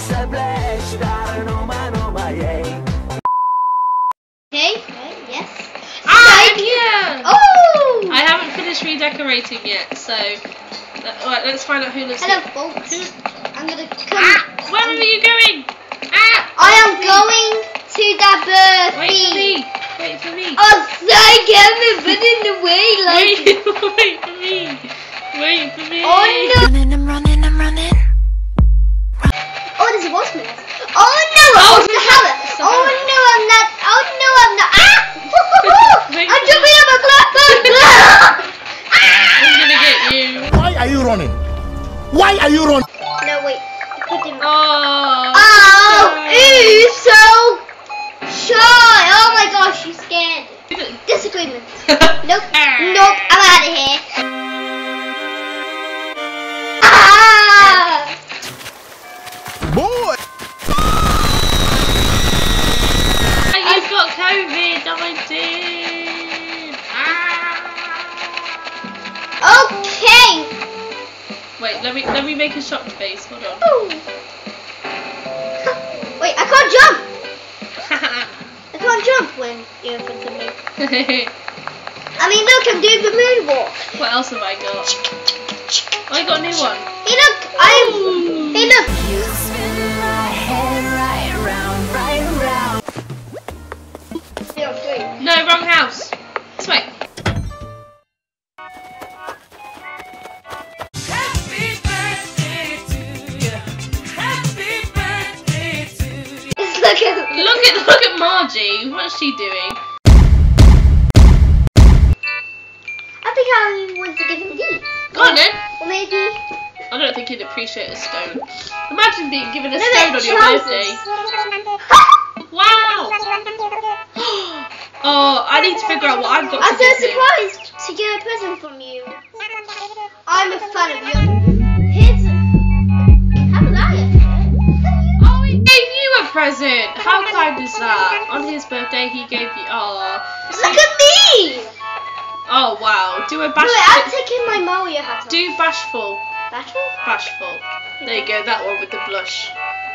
Yes. I'm here! Oh! I haven't finished redecorating yet, so alright, let's find out who lives Hello, here. folks. I'm gonna come. Where are you going? I am going to the birthday. Wait for me. Wait for me. Oh, thank you, but in the way, like. Wait for me. Wait for me. Oh no! I'm running. Oh, there's a wasp. Oh no! Oh, the hammer. Oh no, I'm not. Oh no, I'm not. Ah! I'm jumping up a clock. I'm gonna get you. Why are you running? Why are you running? No, wait. Put him. Oh. Oh, he's so shy. Oh my gosh, she's scared. Disagreement. Nope. Nope. I'm out of here. Ah! Boy! You've got COVID-19. Okay. Wait, let me make a shocked face. Hold on. Ooh. Wait, I can't jump. I can't jump when you're in front of me. I mean, look, I'm doing the moonwalk. What else have I got? Oh, I got a new one. Hey, look, Hey, look. You spin my head right round. No, wrong house. This way. Happy birthday to you. Happy birthday to you. Look at Margie. What's she doing? I think I want to give him these. Go on then. Or maybe. I don't think he'd appreciate a stone. Imagine being given a No, stone on your trousers. birthday. Wow. Oh, I need to figure out what I've got I'm to so give him. surprised to get a present from you. I'm a fan of yours. How was I? Oh, he gave you a present. How kind is that? On his birthday, he gave you. Oh. Look at me! Oh wow. Do a Wait, I'm bashful. taking my Mario hat off. Do bashful. Battle? Bashful. There you go. That one with the blush.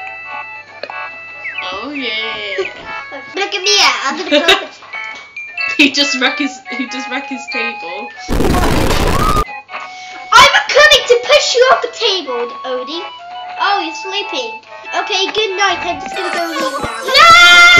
Oh yeah. Look at me! I'm gonna close it. He just wrecked his table. I'm coming to push you off the table, Odie. Oh, you're sleeping. Okay, good night. I'm just gonna go leave now. No!